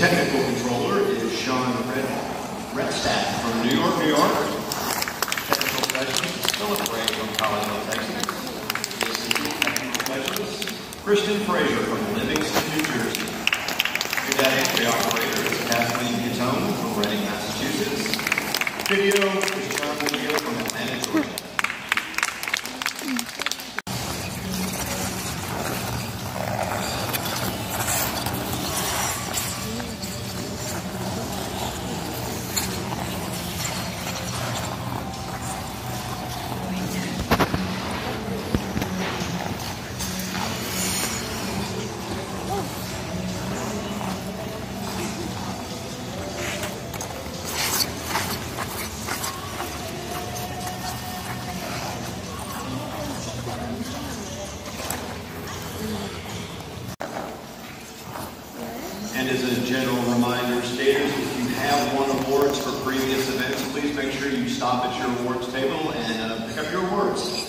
technical controller is Sean Redstadt from New York, New York. Technical specialist is Philip Ray from Collegeville, Texas. The assistant technical specialist, Kristen Fraser from Livingston, New Jersey. Your data entry operator is Kathleen Catone from Reading, Massachusetts. Video is John Leo from Atlanta, Georgia. And as a general reminder, skaters, if you have won awards for previous events, please make sure you stop at your awards table and pick up your awards.